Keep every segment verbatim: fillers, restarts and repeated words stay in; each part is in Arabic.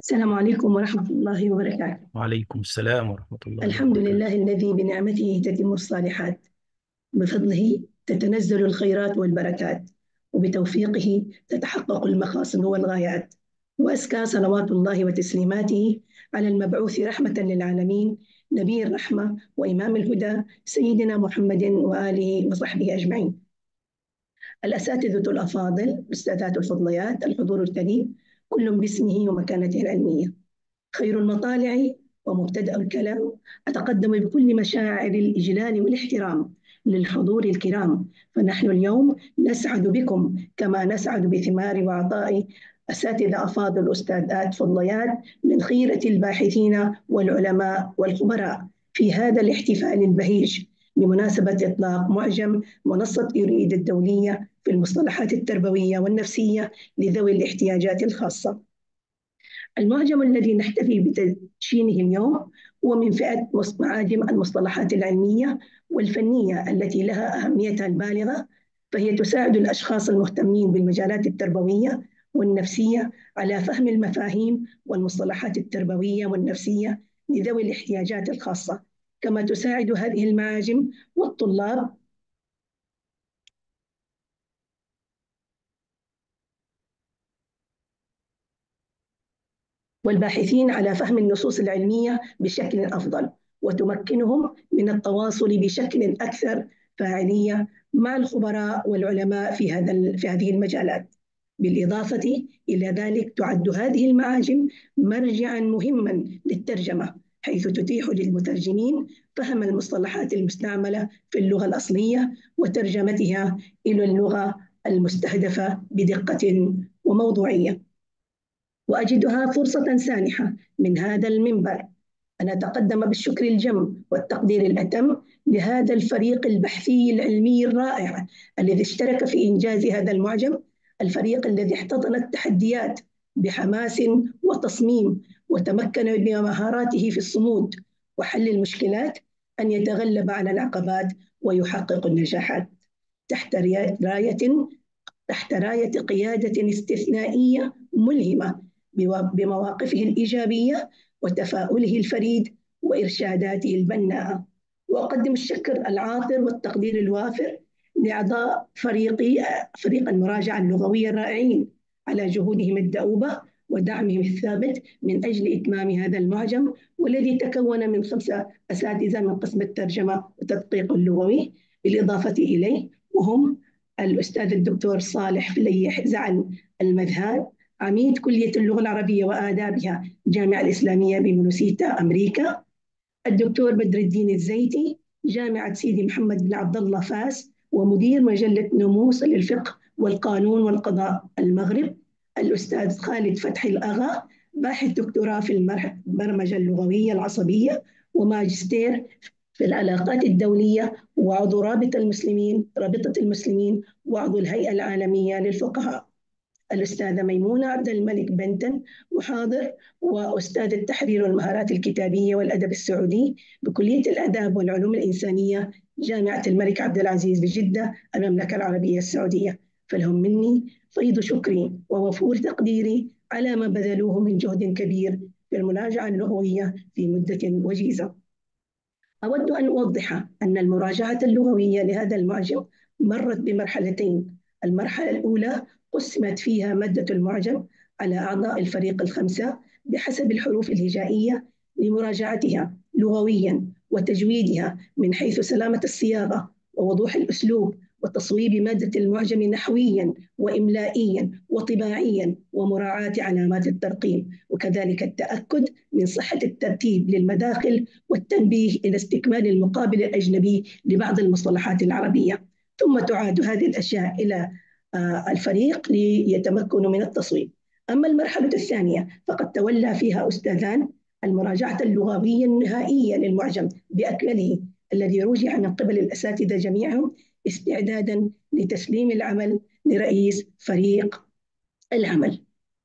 السلام عليكم ورحمة الله وبركاته. وعليكم السلام ورحمة الله الحمد وبركاته. لله الذي بنعمته تتم الصالحات، بفضله تتنزل الخيرات والبركات، وبتوفيقه تتحقق المقاصد والغايات. وأزكى صلوات الله وتسليماته على المبعوث رحمة للعالمين، نبي الرحمة وإمام الهدى، سيدنا محمد وآله وصحبه أجمعين. الأساتذة الأفاضل، الأستاذات الفضليات، الحضور الكريم، كل باسمه ومكانته العلمية. خير المطالع ومبتدأ الكلام، أتقدم بكل مشاعر الإجلال والاحترام للحضور الكرام، فنحن اليوم نسعد بكم كما نسعد بثمار وعطاء أساتذة أفاضل، أستاذات فضليات من خيرة الباحثين والعلماء والخبراء في هذا الاحتفال البهيج بمناسبة إطلاق معجم منصة يريد الدولية في المصطلحات التربوية والنفسية لذوي الاحتياجات الخاصة. المعجم الذي نحتفي بتدشينه اليوم هو من فئة معاجم المصطلحات العلمية والفنية التي لها أهميتها البالغة، فهي تساعد الأشخاص المهتمين بالمجالات التربوية والنفسية على فهم المفاهيم والمصطلحات التربوية والنفسية لذوي الاحتياجات الخاصة. كما تساعد هذه المعاجم والطلاب والباحثين على فهم النصوص العلمية بشكل أفضل، وتمكنهم من التواصل بشكل أكثر فاعلية مع الخبراء والعلماء في هذا في هذه المجالات. بالإضافة إلى ذلك، تعد هذه المعاجم مرجعا مهما للترجمة، حيث تتيح للمترجمين فهم المصطلحات المستعملة في اللغة الأصلية وترجمتها إلى اللغة المستهدفة بدقة وموضوعية. وأجدها فرصة سانحة من هذا المنبر أن أتقدم بالشكر الجم والتقدير الأتم لهذا الفريق البحثي العلمي الرائع الذي اشترك في إنجاز هذا المعجم، الفريق الذي احتضن التحديات بحماس وتصميم، وتمكن بمهاراته في الصمود وحل المشكلات أن يتغلب على العقبات ويحقق النجاحات تحت راية تحت راية قيادة استثنائية ملهمة بمواقفه الإيجابية وتفاؤله الفريد وإرشاداته البناءة. وأقدم الشكر العاطر والتقدير الوافر لأعضاء فريقي فريق المراجعة اللغوية الرائعين على جهودهم الدؤوبة ودعمهم الثابت من أجل إتمام هذا المعجم، والذي تكون من خمسة أساتذة من قسم الترجمة والتدقيق اللغوي، بالإضافة إليه وهم الأستاذ الدكتور صالح فليح زعل المذهب، عميد كلية اللغة العربية وآدابها الجامعة الإسلامية بمينيسوتا أمريكا، الدكتور بدر الدين الزيتي جامعة سيدي محمد بن عبد الله فاس ومدير مجلة نموص للفقه والقانون والقضاء المغرب، الأستاذ خالد فتحي الأغا باحث دكتوراه في البرمجة اللغوية العصبية وماجستير في العلاقات الدولية وعضو رابطة المسلمين رابطة المسلمين وعضو الهيئة العالمية للفقهاء، الأستاذة ميمونة عبد الملك بنتن محاضر وأستاذ التحرير والمهارات الكتابية والأدب السعودي بكلية الآداب والعلوم الإنسانية جامعة الملك عبد العزيز بجدة المملكة العربية السعودية. فلهم مني فيض شكري ووفور تقديري على ما بذلوه من جهد كبير في المراجعة اللغوية في مدة وجيزة. أود أن أوضح أن المراجعة اللغوية لهذا المعجم مرت بمرحلتين. المرحلة الأولى قسمت فيها مادة المعجم على أعضاء الفريق الخمسة بحسب الحروف الهجائية لمراجعتها لغويا وتجويدها من حيث سلامة الصياغة ووضوح الأسلوب وتصويب مادة المعجم نحويا وإملائيا وطباعيا ومراعاة علامات الترقيم، وكذلك التأكد من صحة الترتيب للمداخل والتنبيه إلى استكمال المقابل الأجنبي لبعض المصطلحات العربية. ثم تعاد هذه الأشياء إلى الفريق ليتمكنوا من التصويب. أما المرحلة الثانية فقد تولى فيها أستاذان المراجعة اللغوية النهائية للمعجم بأكمله، الذي رجع من قبل الأساتذة جميعهم استعدادا لتسليم العمل لرئيس فريق العمل.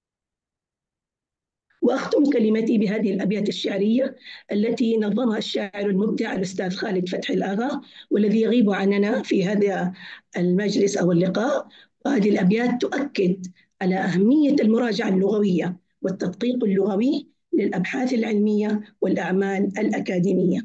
وأختم كلمتي بهذه الأبيات الشعرية التي نظمها الشاعر المبدع الأستاذ خالد فتحي الأغا، والذي يغيب عننا في هذا المجلس أو اللقاء. وهذه الأبيات تؤكد على أهمية المراجعة اللغوية والتدقيق اللغوي للأبحاث العلمية والأعمال الأكاديمية.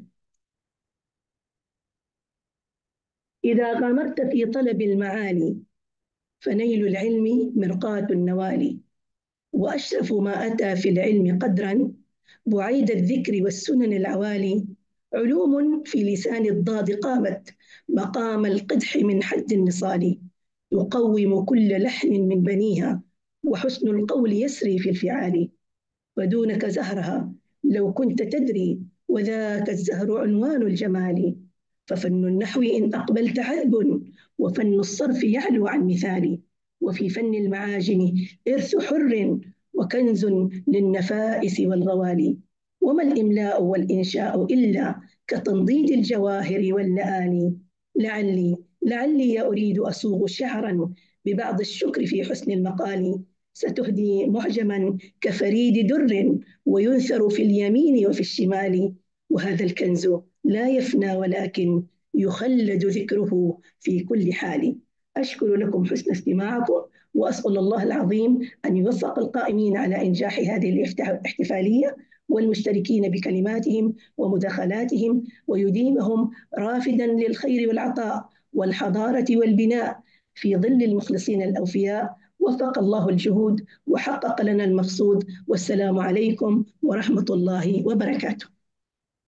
إذا غامرت في طلب المعالي فنيل العلم مرقاة النوال، وأشرف ما أتى في العلم قدرا بعيد الذكر والسنن العوالي، علوم في لسان الضاد قامت مقام القدح من حد النصال، يقوم كل لحن من بنيها وحسن القول يسري في الفعال، ودونك زهرها لو كنت تدري وذاك الزهر عنوان الجمال، ففن النحو إن أقبلت عذب وفن الصرف يعلو عن مثال، وفي فن المعاجم إرث حر وكنز للنفائس والغوالي، وما الإملاء والإنشاء إلا كتنضيد الجواهر واللآلي، لعلي لعلي أريد أصوغ شعرا ببعض الشكر في حسن المقال، ستهدي معجما كفريد در وينثر في اليمين وفي الشمال، وهذا الكنز لا يفنى ولكن يخلد ذكره في كل حال. أشكر لكم حسن استماعكم، وأسأل الله العظيم أن يوفق القائمين على إنجاح هذه الاحتفالية والمشتركين بكلماتهم ومداخلاتهم، ويديمهم رافدا للخير والعطاء والحضارة والبناء في ظل المخلصين الأوفياء. وفق الله الجهود وحقق لنا المقصود، والسلام عليكم ورحمة الله وبركاته.